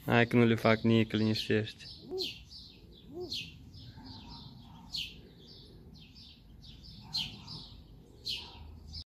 Ai, que não lhe fac nici, că liniștești.